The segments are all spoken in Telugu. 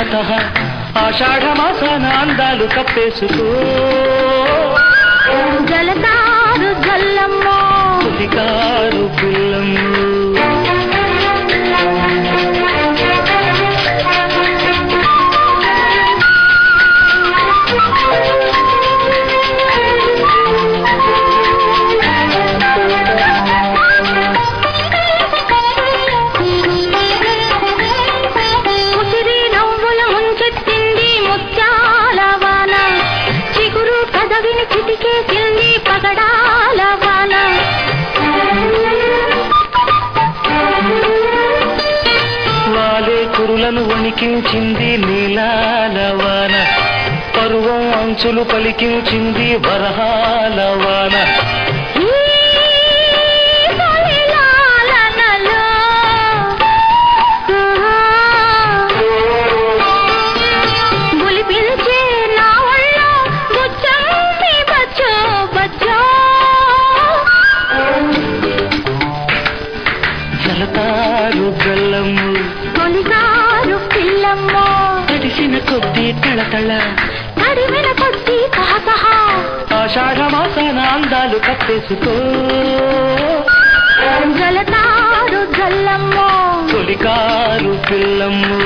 తహ ఆషాఢ మాసాన అందాలు కప్పేసుకో జలతారు జల్లమ్మో పులికారు పిల్లమ్మ కురులను వణికించింది నీలాల వాన పరువం అంచులు పలికించింది వరహాల వాన జలతారు గల్లమ్ము తొలిగారు పిల్లమ్మో తడిసిన కొద్దీ తళతళ తడిమిన కొద్దీ తహతహ ఆషాఢ మాసాన అందాలు కప్పేసుకో జలతారు జల్లమ్మో తొలికారు పిల్లమ్ము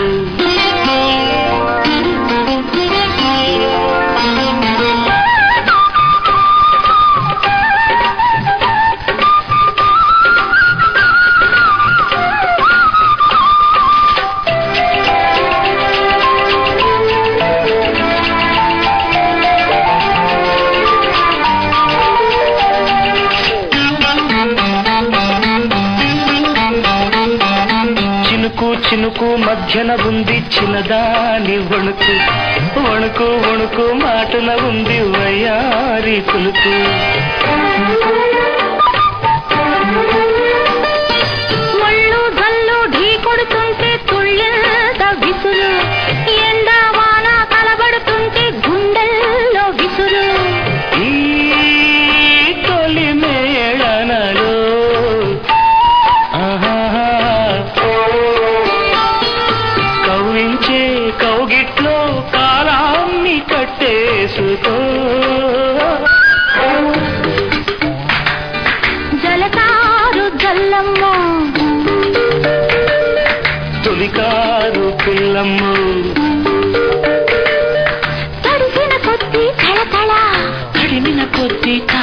చినుకు మధ్యన ఉంది చిన్నదాని వణుకు వణుకు వణుకు మాటన ఉంది వయ్యారి కులుకు ముళ్ళు జల్లు ఢీ కొడుతుంటే తుళ్ళెంత విసురు ఎండ వాన కలబడుతుంటే గుండెల్లో విసురు ఈ తొలి మేళనలో కవ్వించే కౌగిట్లో కాలాన్ని కట్టేసుకో జలతారు జల్లమ్మో తొలికారు పిల్లమ్ము తడిసిన కొద్దీ తళతళ తడిమిన కొద్దీ